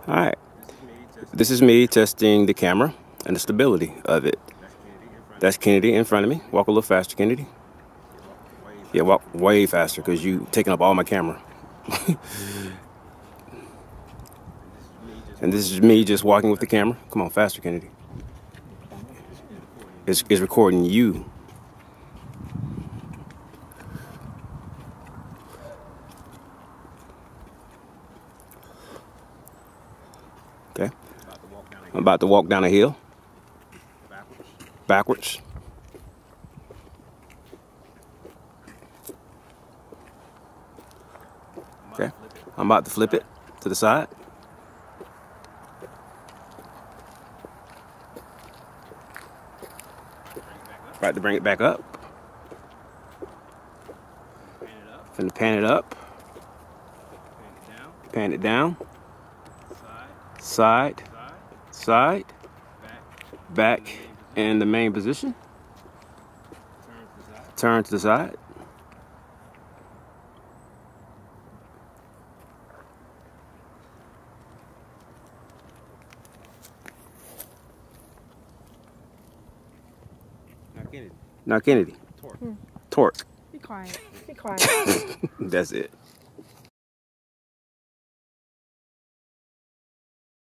All right, this is me testing the camera and the stability of it. That's Kennedy in front of me. Walk a little faster, Kennedy. Yeah, walk way faster because you taking up all my camera. And this is me just walking with the camera. Come on, faster, Kennedy. It's recording you. Okay. I'm about to walk down a hill. Backwards. Okay. I'm about to flip it to the side. About to bring it back up. Finna pan it up. Pan it down. Side. Side. Back in the main position. Turn to the side. Now Kennedy. Torque. Be quiet. Be quiet. That's it.